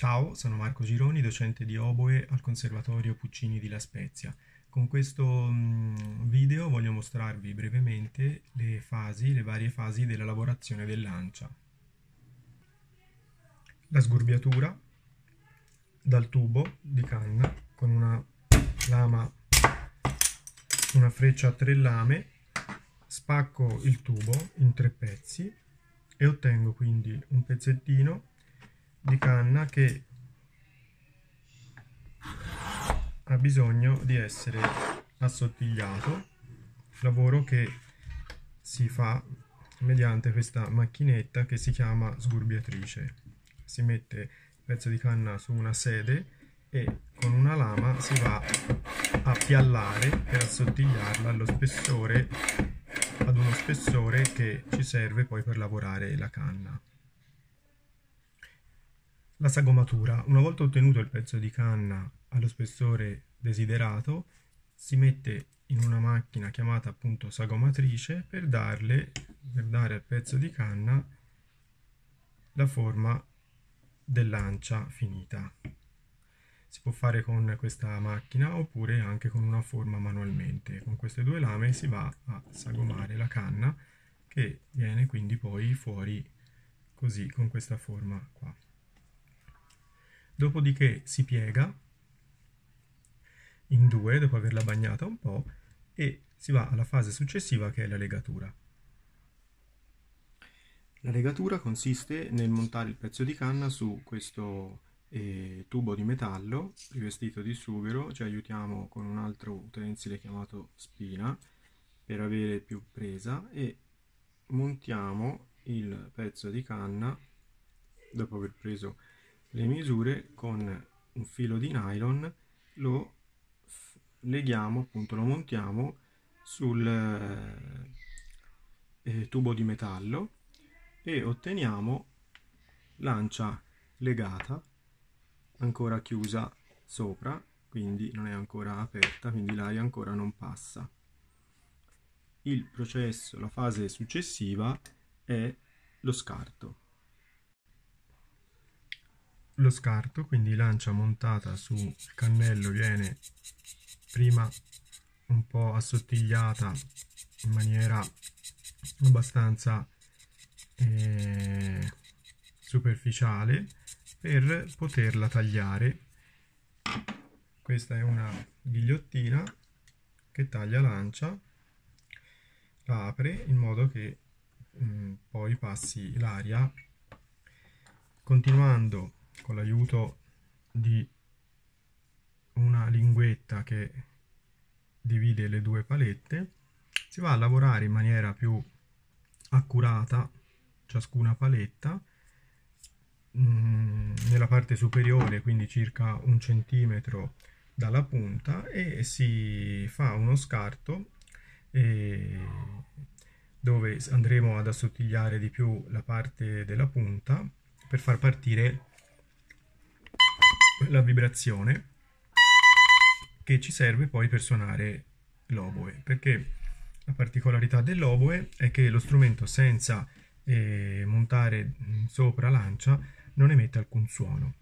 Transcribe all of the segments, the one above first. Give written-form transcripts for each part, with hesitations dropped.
Ciao, sono Marco Gironi, docente di oboe al Conservatorio Puccini di La Spezia. Con questo video voglio mostrarvi brevemente le varie fasi della lavorazione dell'ancia. La sgurbiatura dal tubo di canna con una freccia a 3 lame, spacco il tubo in 3 pezzi e ottengo quindi un pezzettino di canna che ha bisogno di essere assottigliato, lavoro che si fa mediante questa macchinetta che si chiama sgurbiatrice. Si mette il pezzo di canna su una sede e con una lama si va a piallare per assottigliarla ad uno spessore che ci serve poi per lavorare la canna. La sagomatura. Una volta ottenuto il pezzo di canna allo spessore desiderato, si mette in una macchina chiamata appunto sagomatrice per dare al pezzo di canna la forma dell'ancia finita. Si può fare con questa macchina oppure anche con una forma manualmente. Con queste 2 lame si va a sagomare la canna che viene quindi poi fuori così, con questa forma qua. Dopodiché si piega in 2 dopo averla bagnata un po' e si va alla fase successiva che è la legatura. La legatura consiste nel montare il pezzo di canna su questo tubo di metallo rivestito di sughero. Ci aiutiamo con un altro utensile chiamato spina per avere più presa e montiamo il pezzo di canna dopo aver preso le misure con un filo di nylon, lo leghiamo, appunto lo montiamo sul tubo di metallo e otteniamo l'ancia legata, ancora chiusa sopra, quindi non è ancora aperta, quindi l'aria ancora non passa. Il processo, la fase successiva è lo scarto. Lo scarto, quindi l'ancia montata sul cannello, viene prima un po' assottigliata in maniera abbastanza superficiale per poterla tagliare. Questa è una ghigliottina che taglia l'ancia, la apre in modo che poi passi l'aria, continuando con l'aiuto di una linguetta che divide le 2 palette. Si va a lavorare in maniera più accurata ciascuna paletta nella parte superiore, quindi circa 1 centimetro dalla punta, e si fa uno scarto dove andremo ad assottigliare di più la parte della punta per far partire la vibrazione che ci serve poi per suonare l'oboe, perché la particolarità dell'oboe è che lo strumento senza montare sopra l'ancia non emette alcun suono.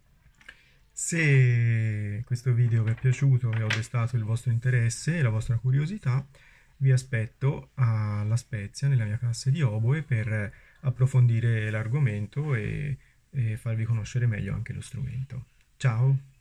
Se questo video vi è piaciuto e ho destato il vostro interesse e la vostra curiosità, vi aspetto a La Spezia nella mia classe di oboe per approfondire l'argomento e farvi conoscere meglio anche lo strumento. Ciao!